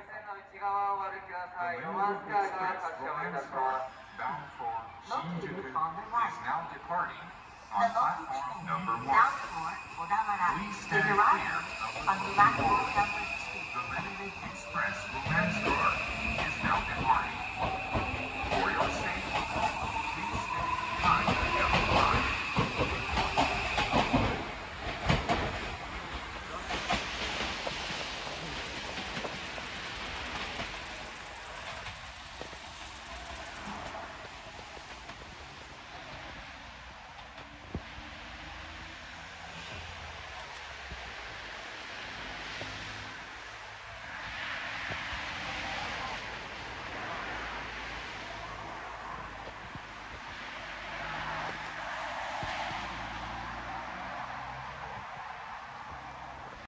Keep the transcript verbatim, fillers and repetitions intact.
bound for Shinjuku is now departing The on Longish platform train number one. bound for Odawara Please is stand arriving clear of the on local platform doors. number two. The Limited Express will end